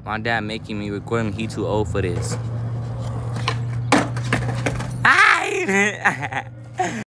My dad making me record him. He too old for this.